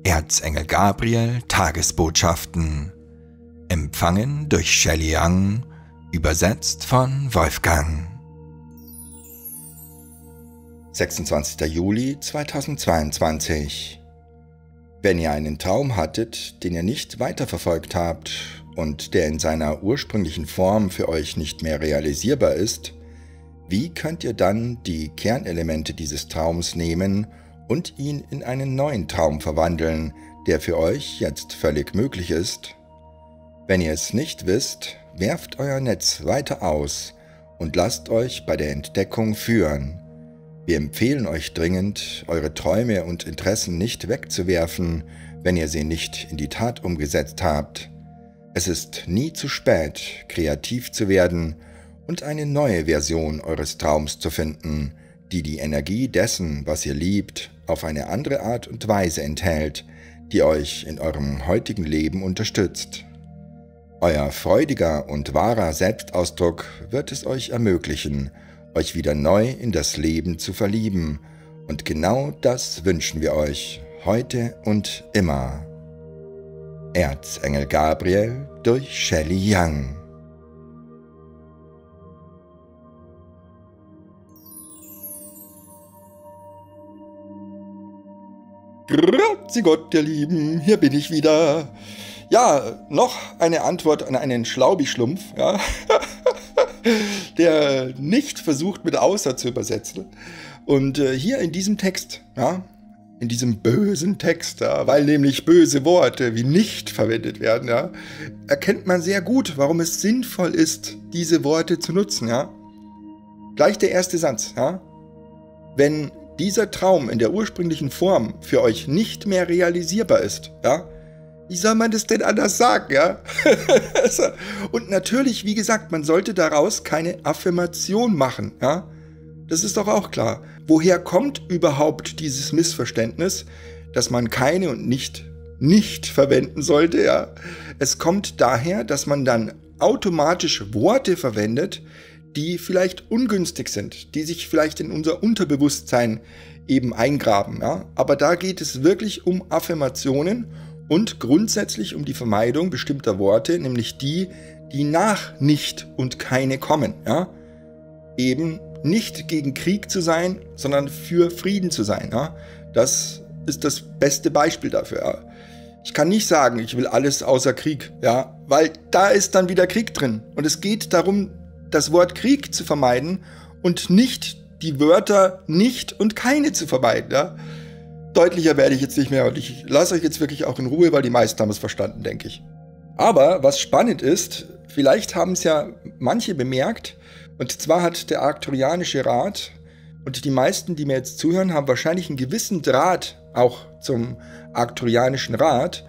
Erzengel Gabriel Tagesbotschaften. Empfangen durch Shelley Young, übersetzt von Wolfgang. 26. Juli 2022. Wenn ihr einen Traum hattet, den ihr nicht weiterverfolgt habt und der in seiner ursprünglichen Form für euch nicht mehr realisierbar ist, wie könnt ihr dann die Kernelemente dieses Traums nehmen und ihn in einen neuen Traum verwandeln, der für euch jetzt völlig möglich ist? Wenn ihr es nicht wisst, werft euer Netz weiter aus und lasst euch bei der Entdeckung führen. Wir empfehlen euch dringend, eure Träume und Interessen nicht wegzuwerfen, wenn ihr sie nicht in die Tat umgesetzt habt. Es ist nie zu spät, kreativ zu werden und eine neue Version eures Traums zu finden, die die Energie dessen, was ihr liebt, auf eine andere Art und Weise enthält, die euch in eurem heutigen Leben unterstützt. Euer freudiger und wahrer Selbstausdruck wird es euch ermöglichen, euch wieder neu in das Leben zu verlieben, und genau das wünschen wir euch, heute und immer. Erzengel Gabriel durch Shelley Young. Grüezi Gott, ihr Lieben, hier bin ich wieder. Ja, noch eine Antwort an einen Schlaubi-Schlumpf, ja, der nicht versucht, mit außer zu übersetzen. Und hier in diesem Text, ja, in diesem bösen Text, ja, weil nämlich böse Worte wie nicht verwendet werden, ja, erkennt man sehr gut, warum es sinnvoll ist, diese Worte zu nutzen. Ja. Gleich der erste Satz. Ja. Wenn dieser Traum in der ursprünglichen Form für euch nicht mehr realisierbar ist, ja, wie soll man das denn anders sagen, ja? Und natürlich, wie gesagt, man sollte daraus keine Affirmation machen, ja? Das ist doch auch klar. Woher kommt überhaupt dieses Missverständnis, dass man keine und nicht verwenden sollte, ja? Es kommt daher, dass man dann automatisch Worte verwendet, die vielleicht ungünstig sind, die sich vielleicht in unser Unterbewusstsein eben eingraben. Ja? Aber da geht es wirklich um Affirmationen und grundsätzlich um die Vermeidung bestimmter Worte, nämlich die nach nicht und keine kommen. Ja? Eben nicht gegen Krieg zu sein, sondern für Frieden zu sein. Ja? Das ist das beste Beispiel dafür. Ja? Ich kann nicht sagen, ich will alles außer Krieg, ja? Weil da ist dann wieder Krieg drin. Und es geht darum, das Wort Krieg zu vermeiden und nicht die Wörter nicht und keine zu vermeiden. Ja? Deutlicher werde ich jetzt nicht mehr und ich lasse euch jetzt wirklich auch in Ruhe, weil die meisten haben es verstanden, denke ich. Aber was spannend ist, vielleicht haben es ja manche bemerkt, und zwar hat der Arcturianische Rat und die meisten, die mir jetzt zuhören, haben wahrscheinlich einen gewissen Draht auch zum Arcturianischen Rat.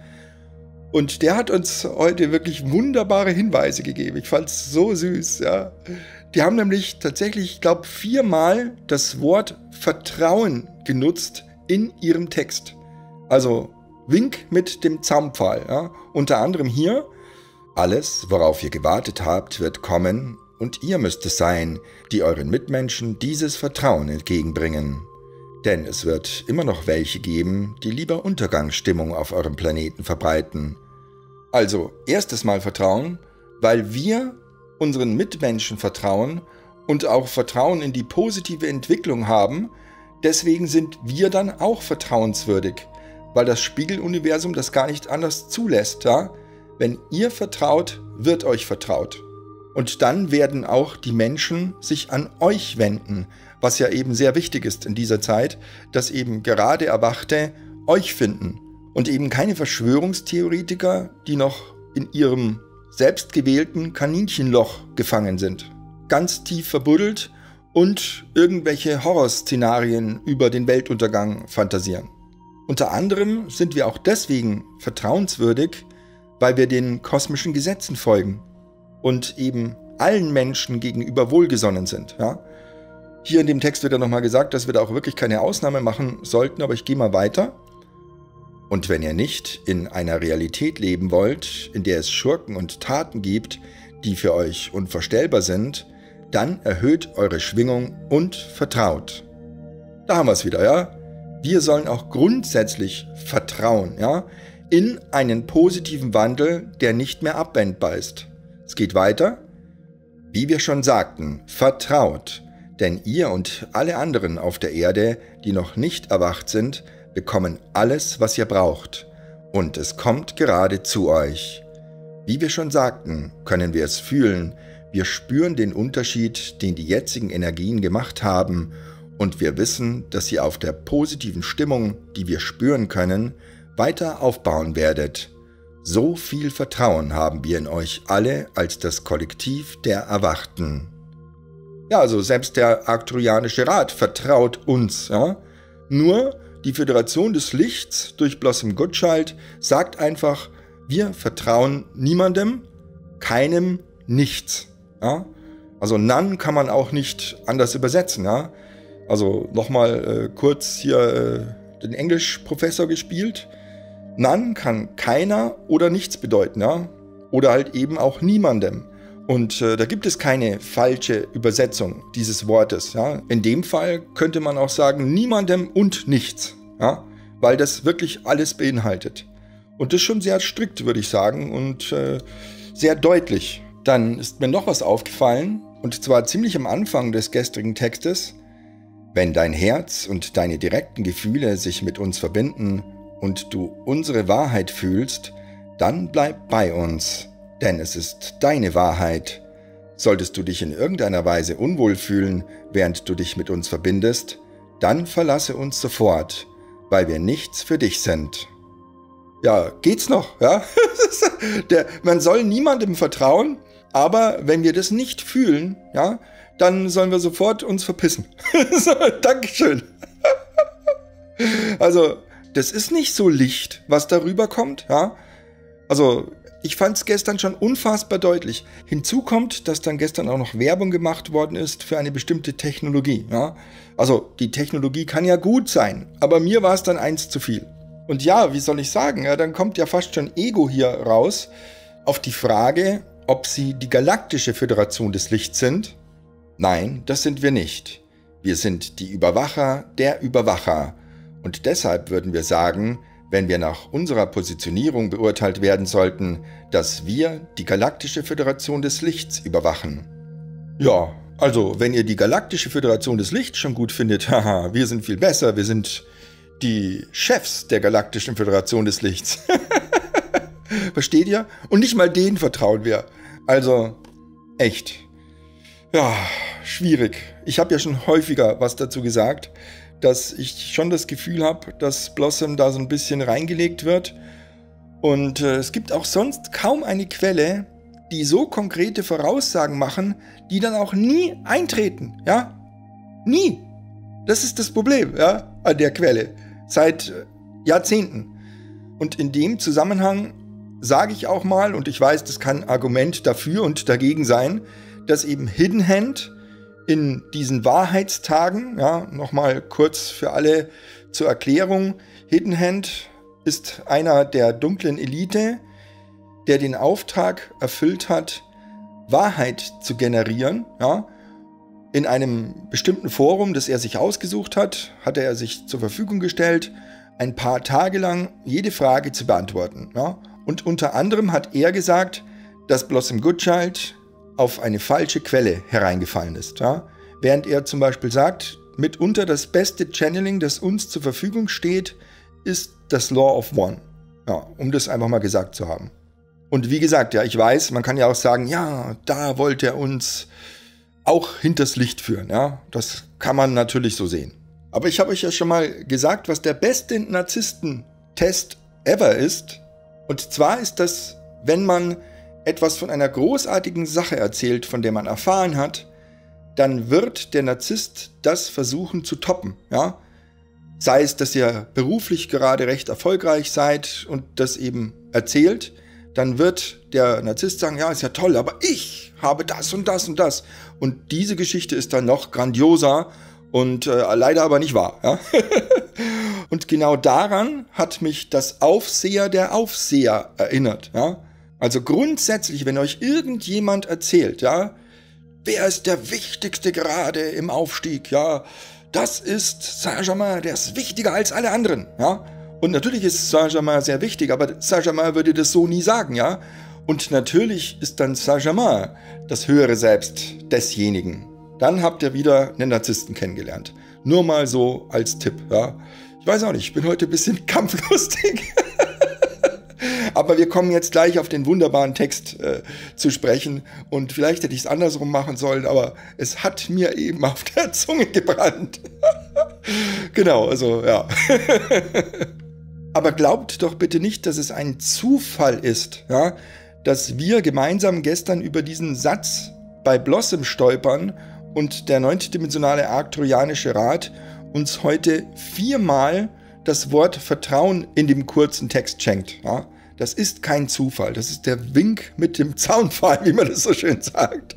Und der hat uns heute wirklich wunderbare Hinweise gegeben. Ich fand es so süß, ja. Die haben nämlich tatsächlich, ich glaube, 4-mal das Wort Vertrauen genutzt in ihrem Text. Also Wink mit dem Zaunpfahl, ja. Unter anderem hier: Alles, worauf ihr gewartet habt, wird kommen, und ihr müsst es sein, die euren Mitmenschen dieses Vertrauen entgegenbringen. Denn es wird immer noch welche geben, die lieber Untergangsstimmung auf eurem Planeten verbreiten. Also, erstes Mal Vertrauen, weil wir unseren Mitmenschen vertrauen und auch Vertrauen in die positive Entwicklung haben. Deswegen sind wir dann auch vertrauenswürdig, weil das Spiegeluniversum das gar nicht anders zulässt. Ja? Wenn ihr vertraut, wird euch vertraut. Und dann werden auch die Menschen sich an euch wenden, was ja eben sehr wichtig ist in dieser Zeit, dass eben gerade Erwachte euch finden und eben keine Verschwörungstheoretiker, die noch in ihrem selbstgewählten Kaninchenloch gefangen sind, ganz tief verbuddelt und irgendwelche Horrorszenarien über den Weltuntergang fantasieren. Unter anderem sind wir auch deswegen vertrauenswürdig, weil wir den kosmischen Gesetzen folgen und eben allen Menschen gegenüber wohlgesonnen sind. Ja? Hier in dem Text wird ja nochmal gesagt, dass wir da auch wirklich keine Ausnahme machen sollten, aber ich gehe mal weiter. Und wenn ihr nicht in einer Realität leben wollt, in der es Schurken und Taten gibt, die für euch unvorstellbar sind, dann erhöht eure Schwingung und vertraut. Da haben wir es wieder, ja? Wir sollen auch grundsätzlich vertrauen, ja, in einen positiven Wandel, der nicht mehr abwendbar ist. Es geht weiter. Wie wir schon sagten, vertraut, denn ihr und alle anderen auf der Erde, die noch nicht erwacht sind, bekommen alles, was ihr braucht. Und es kommt gerade zu euch. Wie wir schon sagten, können wir es fühlen. Wir spüren den Unterschied, den die jetzigen Energien gemacht haben, und wir wissen, dass ihr auf der positiven Stimmung, die wir spüren können, weiter aufbauen werdet. So viel Vertrauen haben wir in euch alle als das Kollektiv der Erwachten. Ja, also selbst der Arcturianische Rat vertraut uns. Ja? Nur die Föderation des Lichts durch Blossom Goodchild sagt einfach, wir vertrauen niemandem, keinem, nichts. Ja? Also None kann man auch nicht anders übersetzen. Ja? Also nochmal kurz hier den Englischprofessor gespielt. None kann keiner oder nichts bedeuten, ja? Oder halt eben auch niemandem. Und da gibt es keine falsche Übersetzung dieses Wortes. Ja? In dem Fall könnte man auch sagen, niemandem und nichts, ja? Weil das wirklich alles beinhaltet. Und das ist schon sehr strikt, würde ich sagen, und sehr deutlich. Dann ist mir noch was aufgefallen, und zwar ziemlich am Anfang des gestrigen Textes. Wenn dein Herz und deine direkten Gefühle sich mit uns verbinden und du unsere Wahrheit fühlst, dann bleib bei uns, denn es ist deine Wahrheit. Solltest du dich in irgendeiner Weise unwohl fühlen, während du dich mit uns verbindest, dann verlasse uns sofort, weil wir nichts für dich sind. Ja, geht's noch? Ja? Man soll niemandem vertrauen, aber wenn wir das nicht fühlen, ja, dann sollen wir sofort uns verpissen. So, Dankeschön. Also, das ist nicht so Licht, was darüber kommt, ja. Also, ich fand es gestern schon unfassbar deutlich. Hinzu kommt, dass dann gestern auch noch Werbung gemacht worden ist für eine bestimmte Technologie, ja. Also, die Technologie kann ja gut sein, aber mir war es dann eins zu viel. Und ja, wie soll ich sagen, ja, dann kommt ja fast schon Ego hier raus auf die Frage, ob sie die galaktische Föderation des Lichts sind. Nein, das sind wir nicht. Wir sind die Überwacher der Überwacher. Und deshalb würden wir sagen, wenn wir nach unserer Positionierung beurteilt werden sollten, dass wir die Galaktische Föderation des Lichts überwachen. Ja, also wenn ihr die Galaktische Föderation des Lichts schon gut findet, haha, wir sind viel besser, wir sind die Chefs der Galaktischen Föderation des Lichts. Versteht ihr? Und nicht mal denen vertrauen wir. Also, echt. Ja, schwierig. Ich habe ja schon häufiger was dazu gesagt, dass ich schon das Gefühl habe, dass Blossom da so ein bisschen reingelegt wird. Und es gibt auch sonst kaum eine Quelle, die so konkrete Voraussagen machen, die dann auch nie eintreten. Ja? Nie. Das ist das Problem, ja, an der Quelle. Seit Jahrzehnten. Und in dem Zusammenhang sage ich auch mal, und ich weiß, das kann ein Argument dafür und dagegen sein, dass eben Hidden Hand in diesen Wahrheitstagen, ja, nochmal kurz für alle zur Erklärung, Hidden Hand ist einer der dunklen Elite, der den Auftrag erfüllt hat, Wahrheit zu generieren, ja. In einem bestimmten Forum, das er sich ausgesucht hat, hatte er sich zur Verfügung gestellt, ein paar Tage lang jede Frage zu beantworten, ja. Und unter anderem hat er gesagt, dass Blossom Goodchild auf eine falsche Quelle hereingefallen ist. Ja? Während er zum Beispiel sagt, mitunter das beste Channeling, das uns zur Verfügung steht, ist das Law of One. Ja, um das einfach mal gesagt zu haben. Und wie gesagt, ja, ich weiß, man kann ja auch sagen, ja, da wollte er uns auch hinters Licht führen. Ja? Das kann man natürlich so sehen. Aber ich habe euch ja schon mal gesagt, was der beste Narzissten-Test ever ist. Und zwar ist das, wenn man etwas von einer großartigen Sache erzählt, von der man erfahren hat, dann wird der Narzisst das versuchen zu toppen. Ja? Sei es, dass ihr beruflich gerade recht erfolgreich seid und das eben erzählt, dann wird der Narzisst sagen, ja, ist ja toll, aber ich habe das und das und das. Und diese Geschichte ist dann noch grandioser und leider aber nicht wahr. Ja? Und genau daran hat mich das Aufseher der Aufseher erinnert. Ja? Also grundsätzlich, wenn euch irgendjemand erzählt, ja, wer ist der Wichtigste gerade im Aufstieg, ja, das ist Saint-Germain, der ist wichtiger als alle anderen, ja. Und natürlich ist Saint-Germain sehr wichtig, aber Saint-Germain würde das so nie sagen, ja. Und natürlich ist dann Saint-Germain das höhere Selbst desjenigen. Dann habt ihr wieder einen Narzissten kennengelernt. Nur mal so als Tipp, ja. Ich weiß auch nicht, ich bin heute ein bisschen kampflustig. Aber wir kommen jetzt gleich auf den wunderbaren Text zu sprechen. Und vielleicht hätte ich es andersrum machen sollen, aber es hat mir eben auf der Zunge gebrannt. Genau, also ja. Aber glaubt doch bitte nicht, dass es ein Zufall ist, ja, dass wir gemeinsam gestern über diesen Satz bei Blossom stolpern und der 9-dimensionale arcturianische Rat uns heute 4-mal das Wort Vertrauen in dem kurzen Text schenkt. Ja? Das ist kein Zufall, das ist der Wink mit dem Zaunpfahl, wie man das so schön sagt.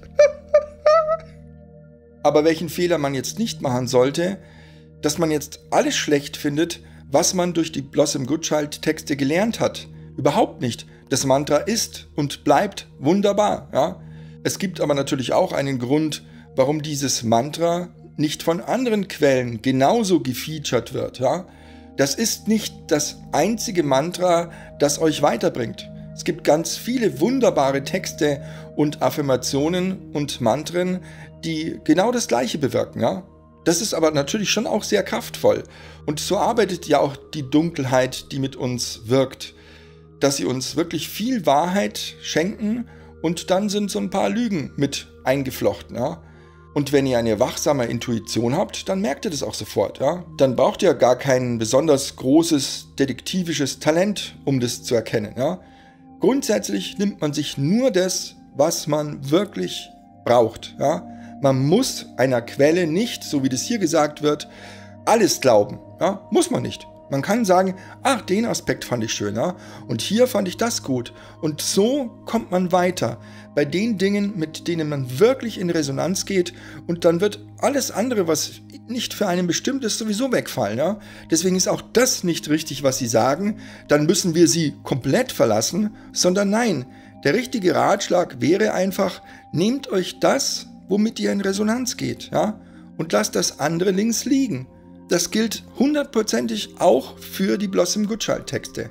Aber welchen Fehler man jetzt nicht machen sollte, dass man jetzt alles schlecht findet, was man durch die Blossom-Goodchild-Texte gelernt hat. Überhaupt nicht. Das Mantra ist und bleibt wunderbar. Ja? Es gibt aber natürlich auch einen Grund, warum dieses Mantra nicht von anderen Quellen genauso gefeatured wird. Ja? Das ist nicht das einzige Mantra, das euch weiterbringt. Es gibt ganz viele wunderbare Texte und Affirmationen und Mantren, die genau das Gleiche bewirken. Ja? Das ist aber natürlich schon auch sehr kraftvoll. Und so arbeitet ja auch die Dunkelheit, die mit uns wirkt. Dass sie uns wirklich viel Wahrheit schenken und dann sind so ein paar Lügen mit eingeflochten. Ja? Und wenn ihr eine wachsame Intuition habt, dann merkt ihr das auch sofort. Ja? Dann braucht ihr gar kein besonders großes detektivisches Talent, um das zu erkennen. Ja? Grundsätzlich nimmt man sich nur das, was man wirklich braucht. Ja? Man muss einer Quelle nicht, so wie das hier gesagt wird, alles glauben. Ja? Muss man nicht. Man kann sagen, ach, den Aspekt fand ich schön, ja? Und hier fand ich das gut. Und so kommt man weiter bei den Dingen, mit denen man wirklich in Resonanz geht. Und dann wird alles andere, was nicht für einen bestimmt ist, sowieso wegfallen. Ja? Deswegen ist auch das nicht richtig, was sie sagen. Dann müssen wir sie komplett verlassen, sondern nein, der richtige Ratschlag wäre einfach, nehmt euch das, womit ihr in Resonanz geht, ja? Und lasst das andere links liegen. Das gilt 100%ig auch für die Blossom-Goodchild-Texte.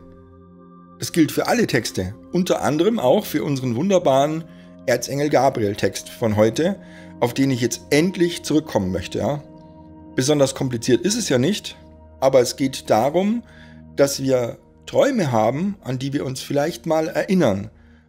Das gilt für alle Texte, unter anderem auch für unseren wunderbaren Erzengel Gabriel-Text von heute, auf den ich jetzt endlich zurückkommen möchte. Ja? Besonders kompliziert ist es ja nicht, aber es geht darum, dass wir Träume haben, an die wir uns vielleicht mal erinnern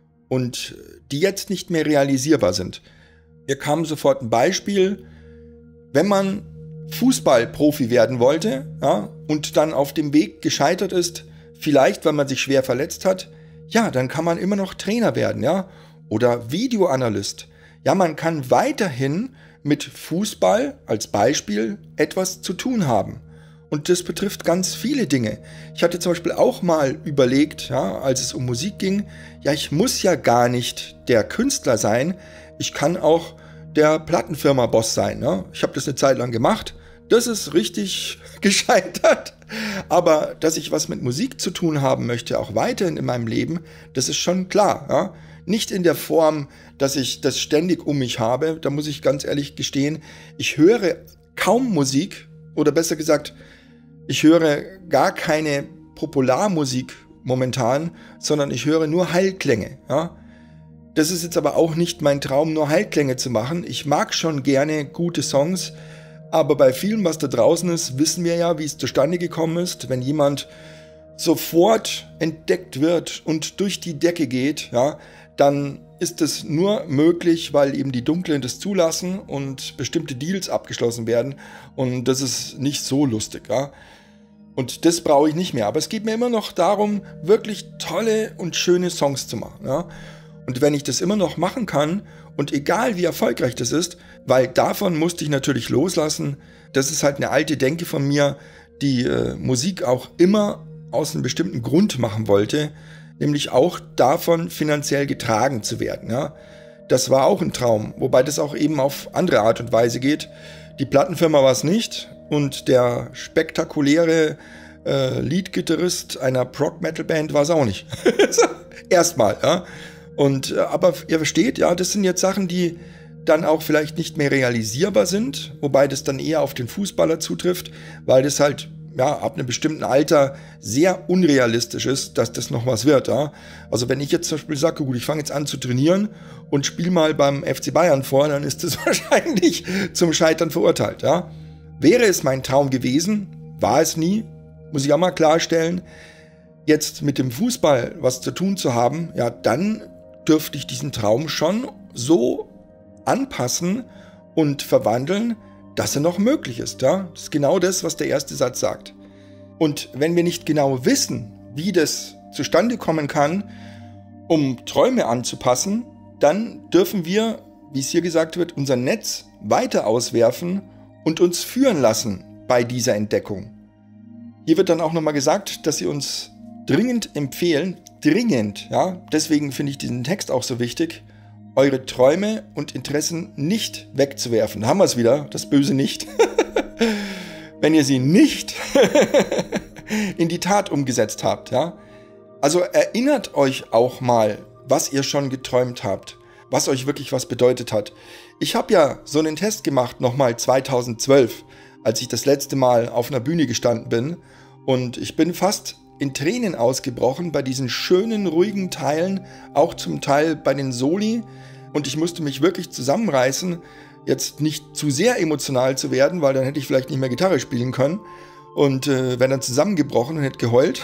und die jetzt nicht mehr realisierbar sind. Mir kam sofort ein Beispiel, wenn man Fußballprofi werden wollte, ja, und dann auf dem Weg gescheitert ist, vielleicht weil man sich schwer verletzt hat, ja, dann kann man immer noch Trainer werden, ja, oder Videoanalyst. Ja, man kann weiterhin mit Fußball als Beispiel etwas zu tun haben. Und das betrifft ganz viele Dinge. Ich hatte zum Beispiel auch mal überlegt, ja, als es um Musik ging, ja, ich muss ja gar nicht der Künstler sein, ich kann auch der Plattenfirma-Boss sein. Ne? Ich habe das eine Zeit lang gemacht. Das ist richtig gescheitert. Aber dass ich was mit Musik zu tun haben möchte, auch weiterhin in meinem Leben, das ist schon klar. Ja? Nicht in der Form, dass ich das ständig um mich habe. Da muss ich ganz ehrlich gestehen, ich höre kaum Musik. Oder besser gesagt, ich höre gar keine Popularmusik momentan, sondern ich höre nur Heilklänge. Ja? Das ist jetzt aber auch nicht mein Traum, nur Heilklänge zu machen. Ich mag schon gerne gute Songs, aber bei vielem, was da draußen ist, wissen wir ja, wie es zustande gekommen ist. Wenn jemand sofort entdeckt wird und durch die Decke geht, ja, dann ist es nur möglich, weil eben die Dunklen das zulassen und bestimmte Deals abgeschlossen werden. Und das ist nicht so lustig. Ja. Und das brauche ich nicht mehr. Aber es geht mir immer noch darum, wirklich tolle und schöne Songs zu machen. Ja. Und wenn ich das immer noch machen kann, und egal wie erfolgreich das ist, weil davon musste ich natürlich loslassen, das ist halt eine alte Denke von mir, die Musik auch immer aus einem bestimmten Grund machen wollte, nämlich auch davon finanziell getragen zu werden. Ja? Das war auch ein Traum, wobei das auch eben auf andere Art und Weise geht. Die Plattenfirma war es nicht und der spektakuläre Leadgitarrist einer Prog-Metal-Band war es auch nicht. Erstmal, ja. Und aber ihr versteht, ja, das sind jetzt Sachen, die dann auch vielleicht nicht mehr realisierbar sind, wobei das dann eher auf den Fußballer zutrifft, weil das halt ja, ab einem bestimmten Alter sehr unrealistisch ist, dass das noch was wird. Ja? Also wenn ich jetzt zum Beispiel sage, gut, ich fange jetzt an zu trainieren und spiele mal beim FC Bayern vor, dann ist das wahrscheinlich zum Scheitern verurteilt. Ja? Wäre es mein Traum gewesen, war es nie, muss ich auch mal klarstellen, jetzt mit dem Fußball was zu tun zu haben, ja, dann dürfte ich diesen Traum schon so anpassen und verwandeln, dass er noch möglich ist. Ja? Das ist genau das, was der erste Satz sagt. Und wenn wir nicht genau wissen, wie das zustande kommen kann, um Träume anzupassen, dann dürfen wir, wie es hier gesagt wird, unser Netz weiter auswerfen und uns führen lassen bei dieser Entdeckung. Hier wird dann auch nochmal gesagt, dass sie uns dringend empfehlen, ja, deswegen finde ich diesen Text auch so wichtig, eure Träume und Interessen nicht wegzuwerfen. Da haben wir es wieder, das böse Nicht. Wenn ihr sie nicht in die Tat umgesetzt habt. Ja? Also erinnert euch auch mal, was ihr schon geträumt habt, was euch wirklich was bedeutet hat. Ich habe ja so einen Test gemacht, nochmal 2012, als ich das letzte Mal auf einer Bühne gestanden bin. Und ich bin fast in Tränen ausgebrochen bei diesen schönen, ruhigen Teilen, auch zum Teil bei den Soli. Und ich musste mich wirklich zusammenreißen, jetzt nicht zu sehr emotional zu werden, weil dann hätte ich vielleicht nicht mehr Gitarre spielen können und wäre dann zusammengebrochen und hätte geheult.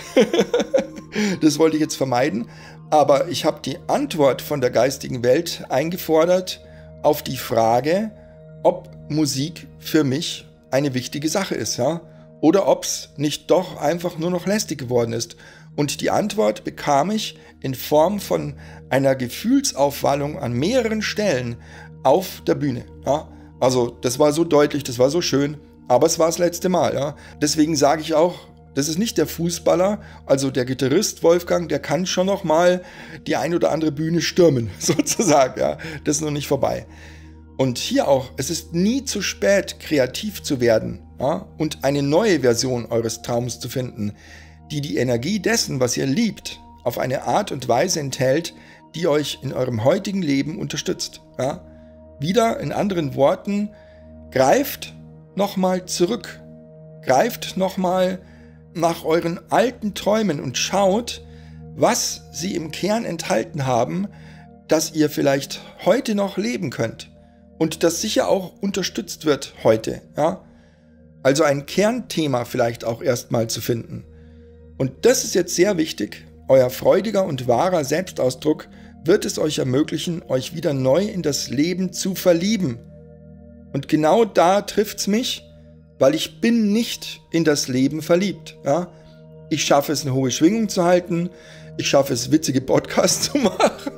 Das wollte ich jetzt vermeiden. Aber ich habe die Antwort von der geistigen Welt eingefordert auf die Frage, ob Musik für mich eine wichtige Sache ist, ja? Oder ob es nicht doch einfach nur noch lästig geworden ist. Und die Antwort bekam ich in Form von einer Gefühlsaufwallung an mehreren Stellen auf der Bühne. Ja? Also das war so deutlich, das war so schön, aber es war das letzte Mal. Ja? Deswegen sage ich auch, das ist nicht der Fußballer, also der Gitarrist Wolfgang, der kann schon noch mal die ein oder andere Bühne stürmen, sozusagen. Ja? Das ist noch nicht vorbei. Und hier auch, es ist nie zu spät, kreativ zu werden, ja? Und eine neue Version eures Traums zu finden, die die Energie dessen, was ihr liebt, auf eine Art und Weise enthält, die euch in eurem heutigen Leben unterstützt. Ja? Wieder in anderen Worten, greift nochmal zurück, greift nochmal nach euren alten Träumen und schaut, was sie im Kern enthalten haben, dass ihr vielleicht heute noch leben könnt. Und das sicher auch unterstützt wird heute. Ja? Also ein Kernthema vielleicht auch erstmal zu finden. Und das ist jetzt sehr wichtig. Euer freudiger und wahrer Selbstausdruck wird es euch ermöglichen, euch wieder neu in das Leben zu verlieben. Und genau da trifft's mich, weil ich bin nicht in das Leben verliebt. Ja? Ich schaffe es, eine hohe Schwingung zu halten. Ich schaffe es, witzige Podcasts zu machen.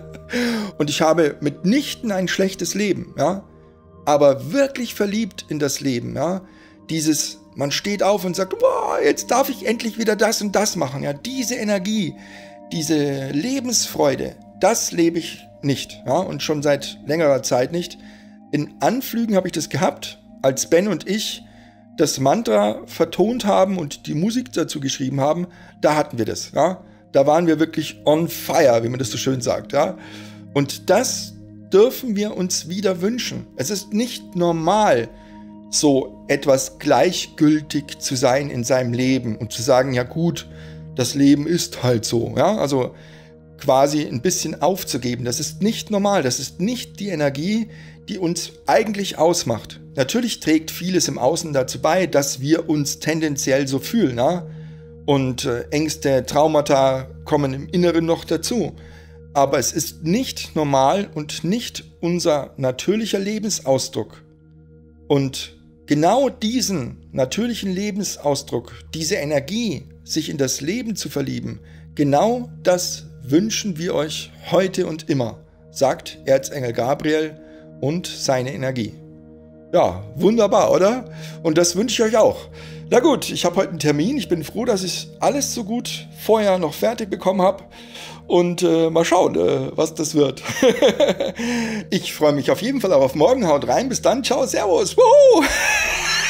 Und ich habe mitnichten ein schlechtes Leben, ja, aber wirklich verliebt in das Leben, ja, dieses, man steht auf und sagt, boah, jetzt darf ich endlich wieder das und das machen, ja, diese Energie, diese Lebensfreude, das lebe ich nicht, ja, und schon seit längerer Zeit nicht. In Anflügen habe ich das gehabt, als Ben und ich das Mantra vertont haben und die Musik dazu geschrieben haben, da hatten wir das, ja. Da waren wir wirklich on fire, wie man das so schön sagt. Ja? Und das dürfen wir uns wieder wünschen. Es ist nicht normal, so etwas gleichgültig zu sein in seinem Leben und zu sagen, ja gut, das Leben ist halt so. Ja? Also quasi ein bisschen aufzugeben, das ist nicht normal. Das ist nicht die Energie, die uns eigentlich ausmacht. Natürlich trägt vieles im Außen dazu bei, dass wir uns tendenziell so fühlen, ja? Und Ängste, Traumata kommen im Inneren noch dazu. Aber es ist nicht normal und nicht unser natürlicher Lebensausdruck. Und genau diesen natürlichen Lebensausdruck, diese Energie, sich in das Leben zu verlieben, genau das wünschen wir euch heute und immer, sagt Erzengel Gabriel und seine Energie. Ja, wunderbar, oder? Und das wünsche ich euch auch. Na gut, ich habe heute einen Termin. Ich bin froh, dass ich alles so gut vorher noch fertig bekommen habe. Und mal schauen, was das wird. Ich freue mich auf jeden Fall auch auf morgen. Haut rein. Bis dann. Ciao. Servus. Woohoo!